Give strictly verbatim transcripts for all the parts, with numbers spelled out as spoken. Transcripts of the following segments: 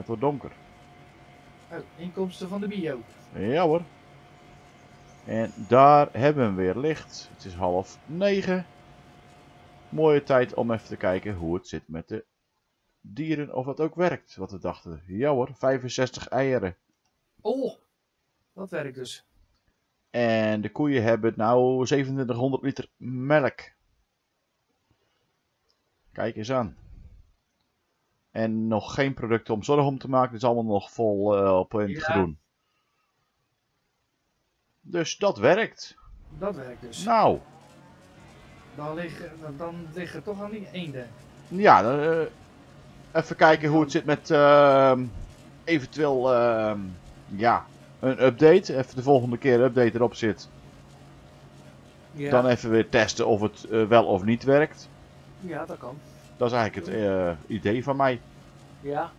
het wordt donker. Oh, inkomsten van de bio. Ja hoor. En daar hebben we weer licht. Het is half negen. Mooie tijd om even te kijken hoe het zit met de dieren. Of het ook werkt, wat we dachten. Ja hoor, vijfenzestig eieren. Oh, dat werkt dus. En de koeien hebben nou zevenentwintighonderd liter melk. Kijk eens aan. En nog geen producten om zorg om te maken. Het is allemaal nog vol uh, op in het Ja. groen. Dus dat werkt. Dat werkt dus. Nou. Dan liggen, dan liggen toch aan die eenden. Ja, dan, uh, even kijken hoe het zit met uh, eventueel uh, ja, een update. Even de volgende keer een update erop zit. Ja. Dan even weer testen of het uh, wel of niet werkt. Ja, dat kan. Dat is eigenlijk het uh, idee van mij. Ja.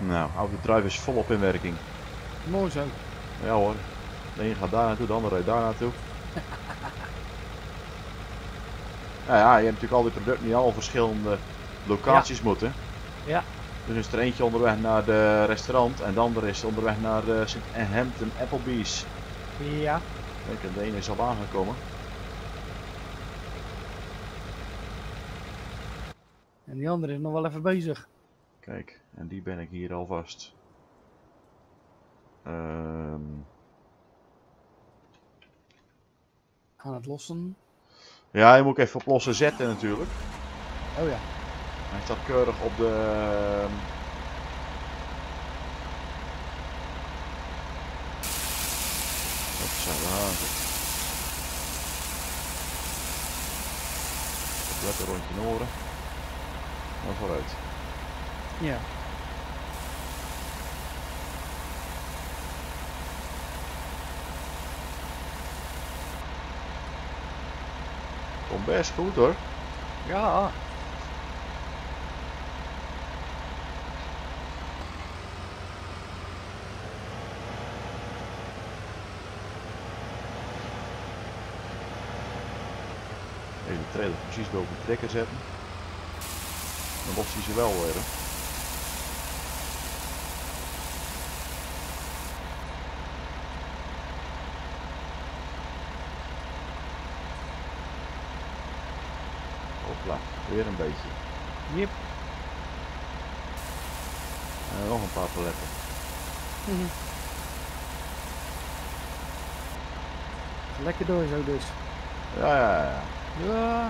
Nou, autodrive is volop in werking. Mooi zo. Ja hoor. De een gaat daar naartoe, de ander rijdt daar naartoe. Nou ja, je hebt natuurlijk al die producten die al verschillende locaties ja. moeten. Ja. Dus is er eentje onderweg naar de restaurant en de andere is onderweg naar de Saint Hampton Applebee's. Ja. Ik denk de ene is al aangekomen. En die andere is nog wel even bezig. Kijk, en die ben ik hier alvast. Um... Aan het lossen. Ja, je moet even op lossen zetten natuurlijk. Oh ja. Hij staat keurig op de... Wat zijn we hazen? Lekker rondje in oren. Dan vooruit. Ja. Komt best goed hoor. Ja. Even de trailer precies boven de trekker zetten. Dan lost hij ze wel weer. Hè? Hopla, weer een beetje. Yep. En nog een paar paletten. Mm-hmm. Lekker door zo dus. Ja, ja, ja. Ja.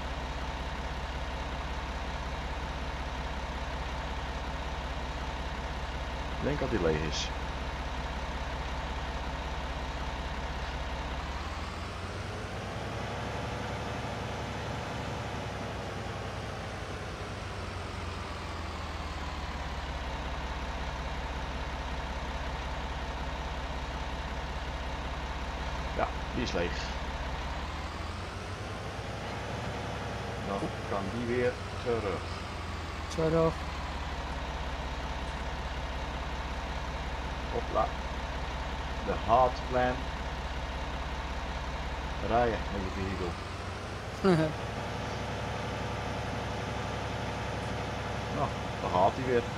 Ik denk dat hij leeg is. Ja, die is leeg. Dan kan die weer terug. Terug. Hopla. De hard plan. Rijden met je vehikel. Nou, dan gaat hij weer.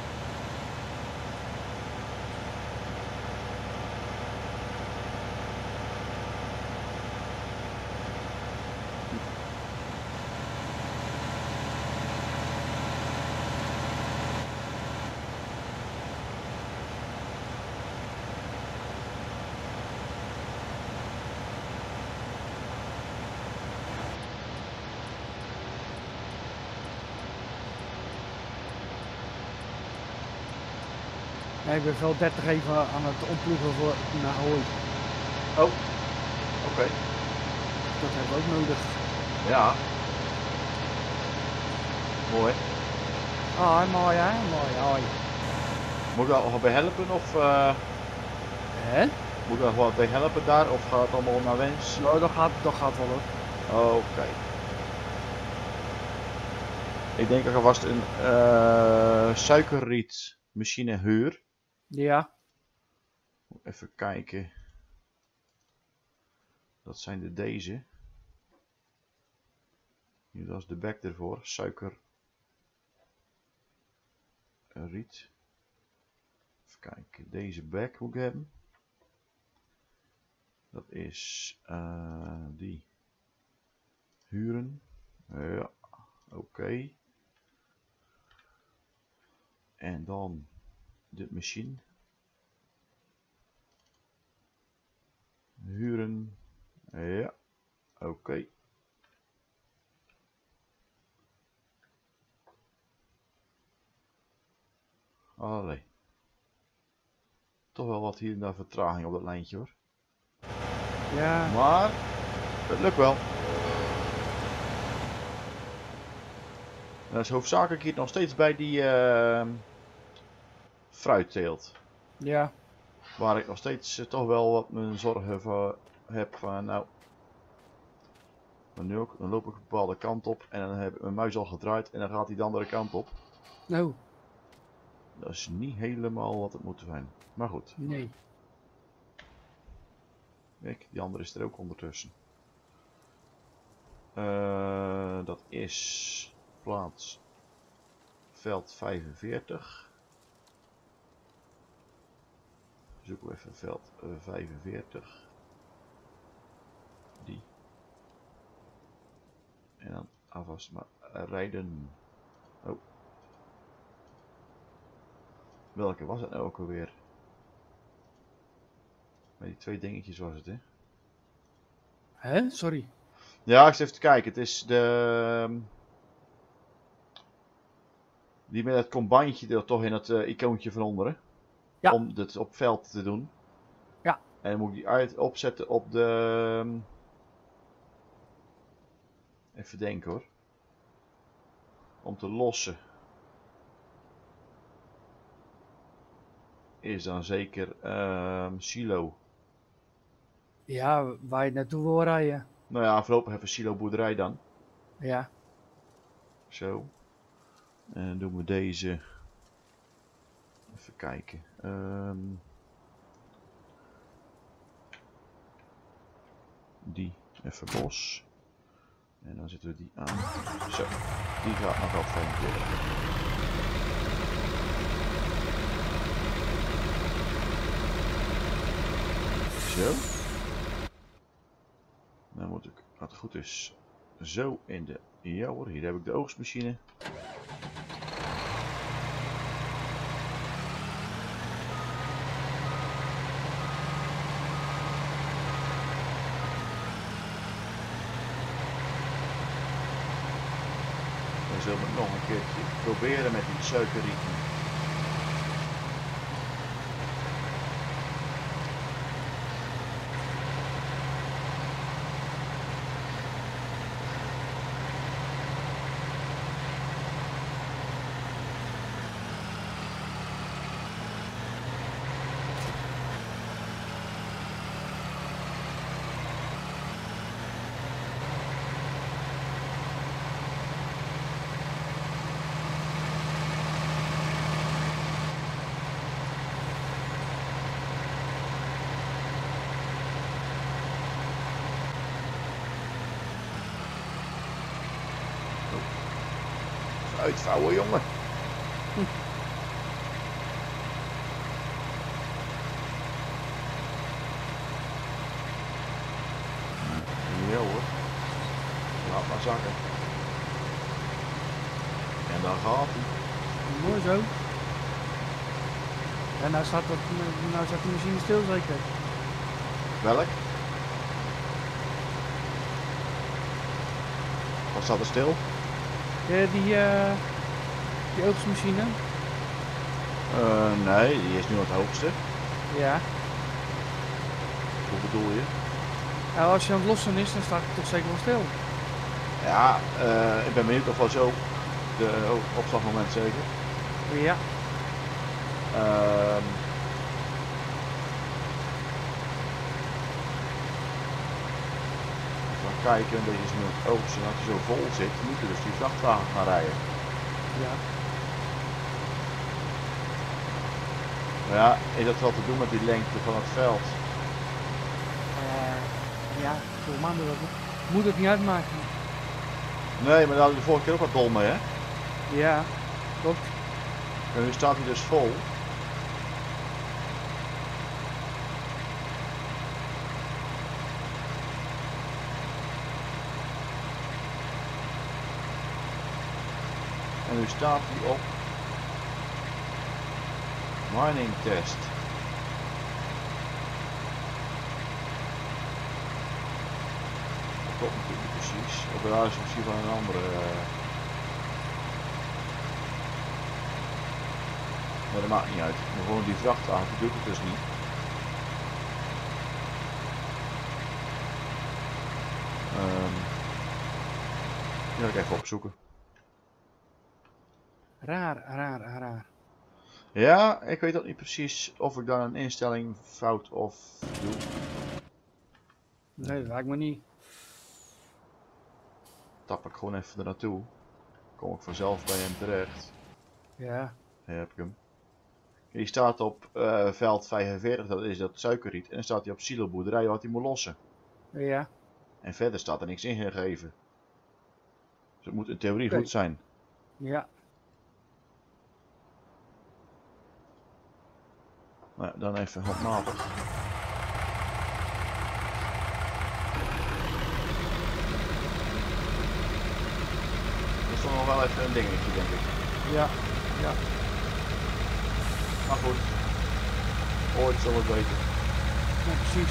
Ja, ik ben wel dertig even aan het omploegen voor naar Hooi. Oh, oké. Okay. Dat hebben we ook nodig. Ja. Mooi. Ah, mooi hè, mooi, hoi. Moet ik daar wat bij helpen of... Uh... Hè? Moet ik daar wat bij helpen daar of gaat het allemaal naar wens? Nou, dat gaat, dat gaat wel hoor. Oké. Okay. Ik denk dat ik alvast een uh, suikerrietmachine huur. Ja. Even kijken. Dat zijn de deze. Hier, dat is de bek ervoor. Suikerriet. Even kijken. Deze bek moet ik hebben. Dat is uh, die. Huren. Ja. Oké. Okay. En dan de machine. Huren. Ja. Oké. Okay. Allee. Toch wel wat hier en daar vertraging op dat lijntje hoor. Ja. Maar het lukt wel. Dat is hoofdzakelijk hier nog steeds bij die uh, fruitteelt. Ja. Waar ik nog steeds uh, toch wel wat mijn zorgen voor heb van nou. Nu ook, dan loop ik een bepaalde kant op en dan heb ik mijn muis al gedraaid en dan gaat hij de andere kant op. Nou. dat is niet helemaal wat het moet zijn. Maar goed. Nee. Kijk, die andere is er ook ondertussen. Uh, dat is plaats veld vijfenveertig. Zoeken we even veld uh, vijfenveertig. Die. En dan alvast maar rijden. Oh. Welke was het nou ook alweer? Met die twee dingetjes was het, hè? Hè? Sorry. Ja, ik zit even te kijken. Het is de... Die met het combijntje er toch in het uh, icoontje van onderen. Ja. Om het op veld te doen. Ja. En dan moet ik die uit opzetten op de... Even denken hoor. Om te lossen. Is dan zeker uh, silo. Ja, waar je naartoe wil rijden. Nou ja, voorlopig even silo boerderij dan. Ja. Zo. En dan doen we deze. Even kijken. Um, die even los. En dan zetten we die aan. Zo. Die gaat nog wel vijfenveertig. Zo. Dan moet ik, wat goed is, zo in de... Ja hoor, hier heb ik de oogstmachine. We zullen het nog een keertje proberen met die suikerrieten. Uitvouwen, jongen. Hm. Ja hoor. Laat maar zakken. En dan gaat hij. Mooi zo. En nou staat, dat, nou staat de machine stil zeker. Welk? Wat staat er stil? Ja, die, uh, die oogstmachine. Uh, nee, die is nu het hoogste. Ja. Hoe bedoel je? Nou, als je aan het lossen is, dan staat het toch zeker wel stil. Ja, uh, ik ben benieuwd of wel zo de uh, opslagmoment zeker. Ja. Uh, even kijken, deze is nu het oogsten. Als hij zo vol zit, moeten dus die vrachtwagen gaan rijden. Ja. Maar ja, is dat wel te doen met die lengte van het veld? Uh, ja, voor maanden dat moet het niet uitmaken. Nee, maar daar hadden we de vorige keer ook wat dol mee, hè? Ja, klopt. En nu staat hij dus vol. En nu staat hij op mining test. Dat klopt natuurlijk niet precies. Of daar is misschien van een andere. Maar dat maakt niet uit. Maar gewoon die vrachtwagen die doet het dus niet. Um, die ga ik even opzoeken. Raar, raar, raar. Ja, ik weet ook niet precies of ik dan een instelling fout of doe. Nee, dat lijkt me niet. Tap ik gewoon even er naartoe. Kom ik vanzelf bij hem terecht. Ja. Hier heb ik hem. Die staat op uh, veld vijfenveertig, dat is dat suikerriet. En dan staat hij op siloboerderij wat hij moet lossen. Ja. En verder staat er niks ingegeven. Dus het moet in theorie Okay. goed zijn. Ja. Maar dan even handmatig. Dat is toch nog wel even een dingetje, denk ik. Ja. Ja. Maar goed. Ooit zal het weten. Ja, precies.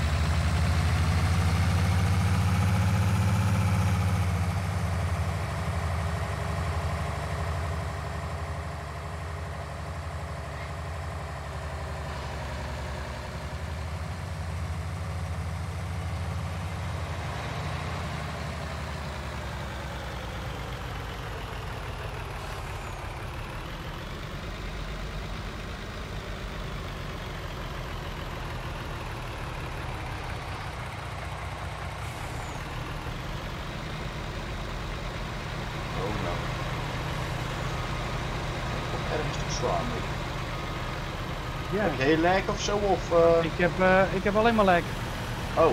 Ja. Heb je heel lijk of zo? Of, uh... ik, heb, uh, ik heb alleen maar lijk. Oh.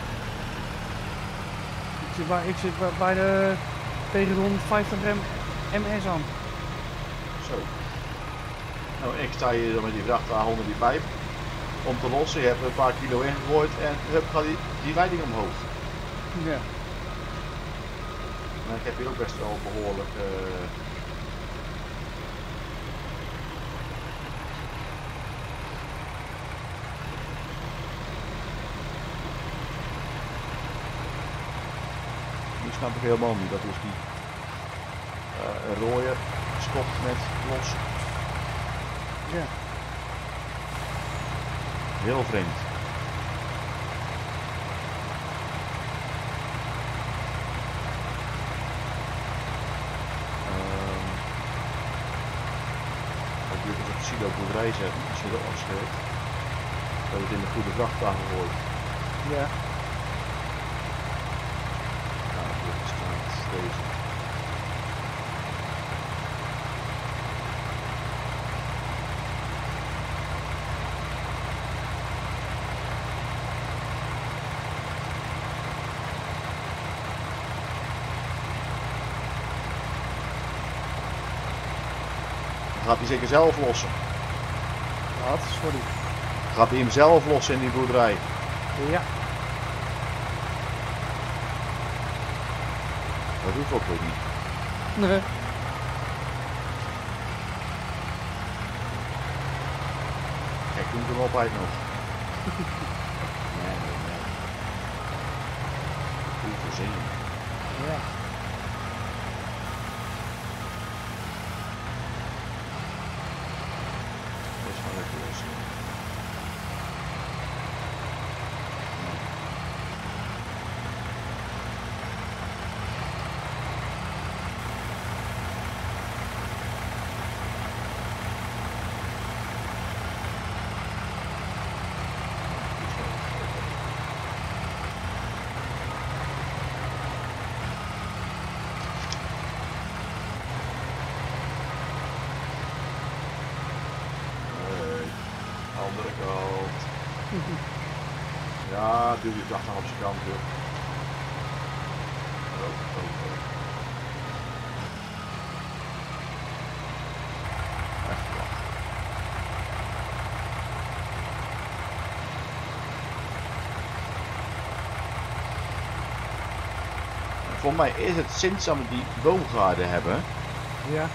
Ik zit, bij, ik zit bij, bij de tegen de honderdvijftig gram M S aan. Zo. Nou, ik sta hier met die vrachtwagen onder die pijp om te lossen. Je hebt er een paar kilo ingegooid en hup, gaat die, die leiding omhoog. Ja. Maar ik heb hier ook best wel behoorlijk. Uh... Nu snap ik helemaal niet. Dat is die uh, een rode stopt met los. Ja. Heel vreemd. Um, dat je het op de siloboerderij zetten, als je dat afscheurt. Dat het in de goede vrachtwagen wordt. Ja. Nou, dit staat deze. Gaat hij zeker zelf lossen? Wat? Sorry. Gaat hij hem zelf lossen in die boerderij? Ja. Dat hoeft ook weer niet. Nee. Kijk, doe ik hem op uit nog. Nee, nee, nee. Goed voorzien. Ja. Andere kant. Ja, duw je dag nog op zijn kant weer. Oh, oh, oh. Echt wacht. Voor mij is het sinds dat we die boomgaarden hebben. Ja.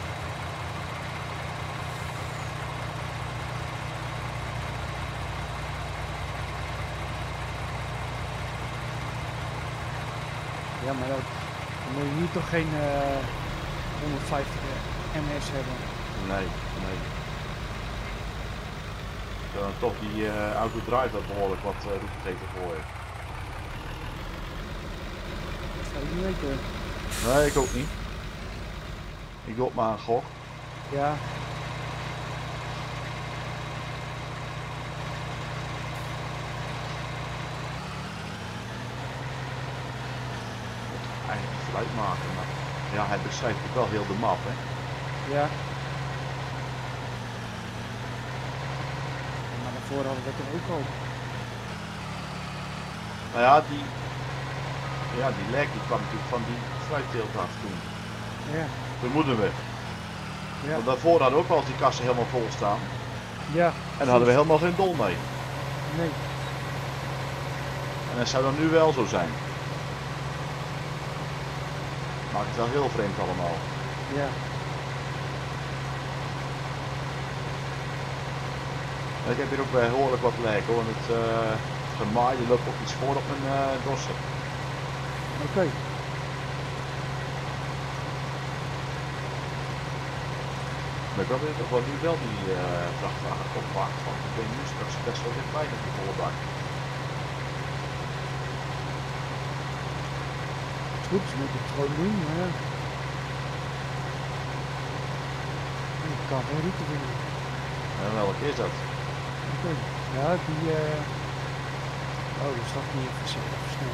Ja, maar dat, dan moet je hier toch geen uh, honderdvijftig M S hebben. Nee, nee. Dan toch die uh, auto drive dat behoorlijk wat uh, route tegen gooien. Dat zou ik niet weten. Nee, ik ook niet. Ik doe op maar een gok. Ja. Eigenlijk geluid maken, maar ja, hij beschrijft ook wel heel de map, hè? Ja. daarvoor hadden we toch ook al. Nou ja, die, ja, die lek die kwam natuurlijk van die fruitteelt af toen. Ja. Vermoeden we. Ja. Want daarvoor hadden we ook wel eens die kassen helemaal vol staan. Ja. En daar hadden we helemaal geen dol mee. Nee. En dat zou dan nu wel zo zijn. Maakt het wel heel vreemd allemaal. Ja. En ik heb hier ook behoorlijk wat lek hoor. En het uh, gemaaide loopt ook iets voor op mijn uh, dossen. Oké. Okay. Maar ik wil toch wel nu wel die uh, vrachtwagen opmaken, want ik ben nu straks best wel dichtbij met die volle bak. Goed, ze moeten het gewoon doen, maar ja. Ik kan geen route vinden. En welke is dat? Oké. Okay. Ja, die uh... oh, dat staat niet even snel.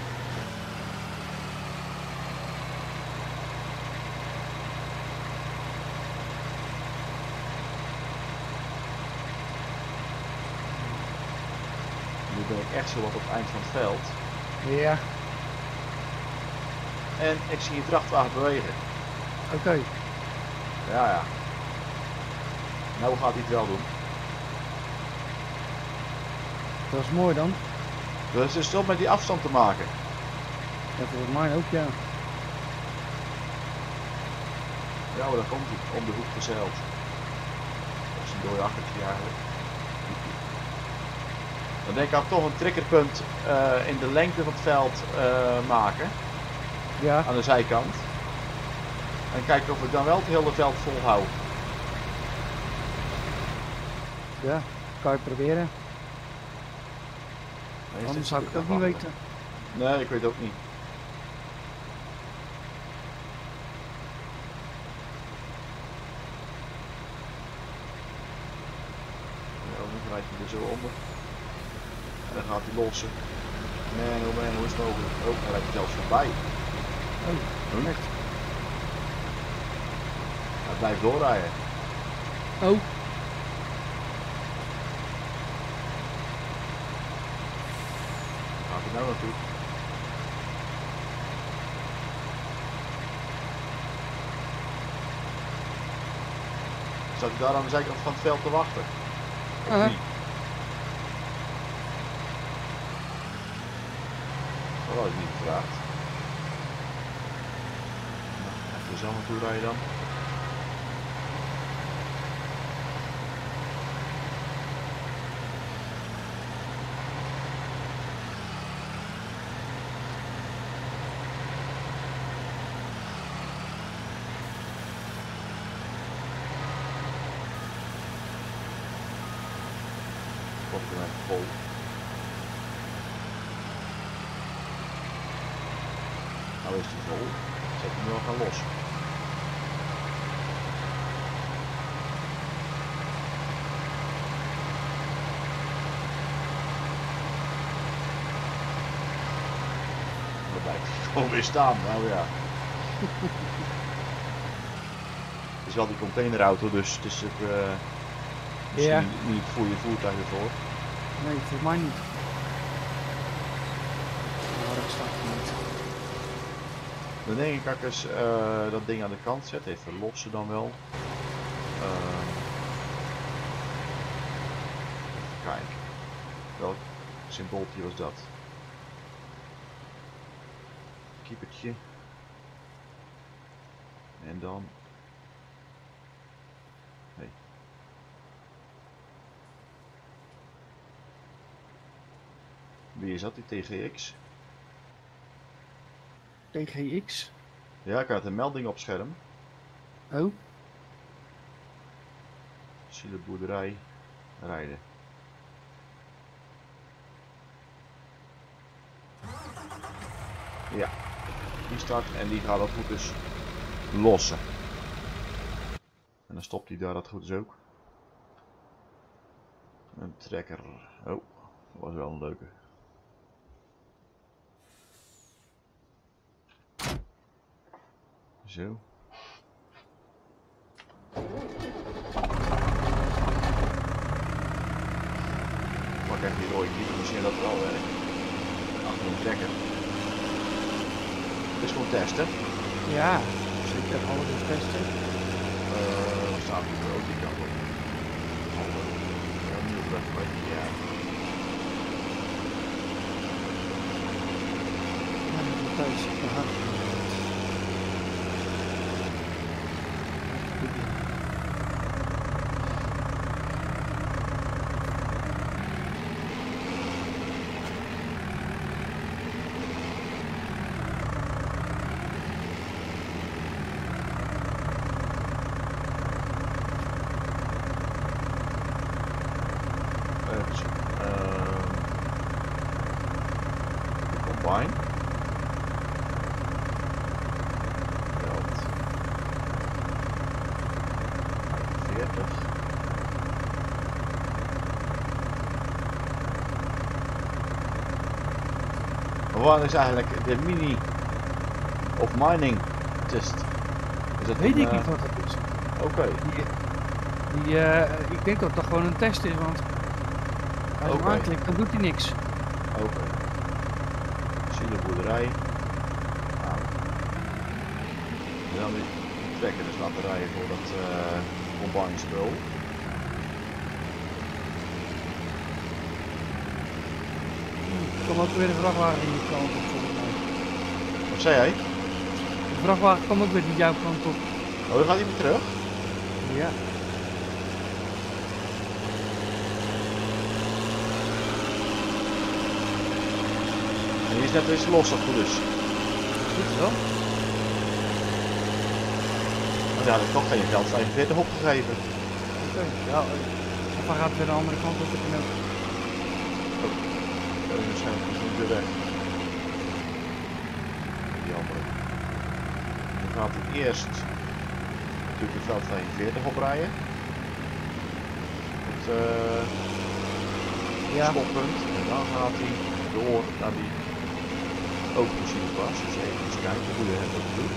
Nu ben ik echt zo wat op het eind van het veld. Ja. En ik zie een vrachtwagen bewegen. Oké. Okay. Ja, ja. Nou gaat hij het wel doen. Dat is mooi dan. Dus het is toch met die afstand te maken. Ja, volgens mij ook, ja. Ja, maar dan komt hij om de hoek gezeild. Dat is een dooi achtertje eigenlijk. Dan denk ik aan toch een triggerpunt uh, in de lengte van het veld uh, maken. Ja. Aan de zijkant. En kijken of ik dan wel het hele veld vol hou. Ja, kan je proberen. Nee, anders zou ik het ook niet weten. Nee, ik weet het ook niet. Ja, dan rijdt hij er zo onder. En dan gaat hij lossen. Man, oh man, hoe is het mogelijk? Oh, dan rijdt hij zelfs voorbij. Oh, echt? Hij blijft doorrijden. Oh. Waar gaat hij nou naartoe? Staat hij daar aan de zijkant van het veld te wachten? Of uh-huh. niet? Dat had ik niet gevraagd. Nou, even zo naartoe rijden dan. Vol. Nou is die vol. Zet hem nu al gaan los. Dan blijft hij gewoon weer staan. Nou ja. Het is wel die containerauto, dus het is ook uh, misschien ja. niet, niet voor je voertuig ervoor. Nee, voor mij niet. Maar dat staat er niet. Dan denk ik dat ik eens uh, dat ding aan de kant zet. Even lossen dan wel. Uh, even kijken. Welk symbooltje was dat? Keepertje. En dan... Nee. Wie is dat, die T G X? T G X? Ja, ik had een melding op scherm. Oh. Zie de boerderij rijden. Ja, die start en die gaat dat goed dus lossen. En dan stopt hij daar dat goed is ook. Een trekker. Oh, dat was wel een leuke. Zo. pak even die rode keeper, misschien dat het wel werkt. Achter een trekker. Het is gewoon testen. Ja, zeker. Alles is testen. Uh, waar staat die rood? Die kant op. Hallo. Ja, nu op dat plek. Ja. Ja, thuis. Aha. Combine. Veld. vijfenveertig. Maar wat is eigenlijk de mini of mining test? Is dat Weet een, ik uh... niet wat dat is. Oké. Okay. Die, die, uh, ik denk dat dat gewoon een test is, want als je hem Okay. aanklikt, dan doet hij niks. Oké. Okay. Siloboerderij. Aan. En dan die trekker dus laten rijden voor dat uh, combine spul. Er komt ook weer een vrachtwagen in je kant op volgens mij. Wat zei jij? De vrachtwagen komt ook weer die jouw kant op. Oh, dan gaat hij weer terug? Ja. En die is net eens los, dat goed is. Goed zo. Maar daar had ik toch geen veld vijfenveertig opgegeven. Oké, okay. Ja. Of hij gaat weer de andere kant op de knoop. Oh, dat is waarschijnlijk niet weer weg. Jammer. Dan gaat hij eerst natuurlijk de veld vijfenveertig oprijden. Het uh, ja. stoppunt. En dan gaat hij door naar die openmachineplas. Dus even eens kijken hoe hij dat doet.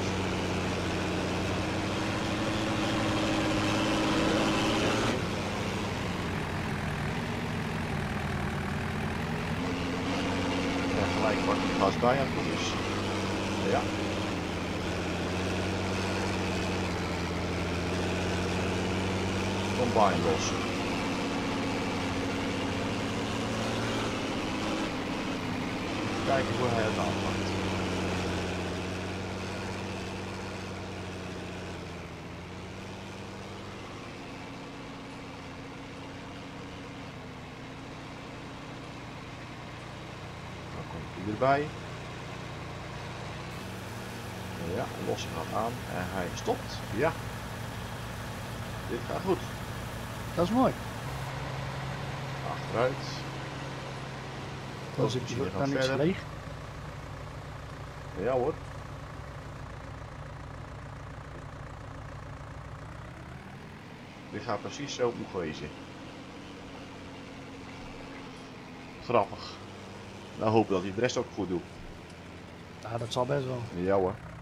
Ja, gelijk pak ik gas bij aan het is. Ja. Combine lossen. Kijken hoe hij het aanpakt. Dan komt hij erbij. Ja, lossen gaat aan en hij stopt. Ja. Dit gaat goed. Dat is mooi. Achteruit. Dan zit je dan niks leeg. Ja hoor. Dit gaat precies zo moet wezen. Grappig. Nou hoop dat hij de rest ook goed doet. Ja, dat zal best wel. Ja hoor.